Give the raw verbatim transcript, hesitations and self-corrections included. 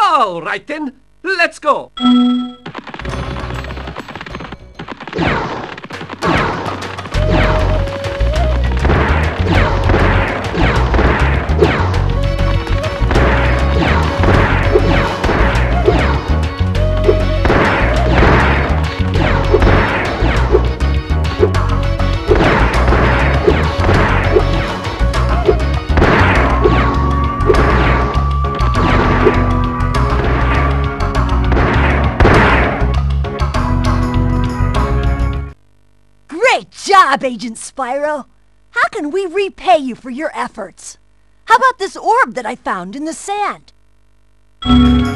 All right then, let's go. Great job, Agent Spyro! How can we repay you for your efforts? How about this orb that I found in the sand?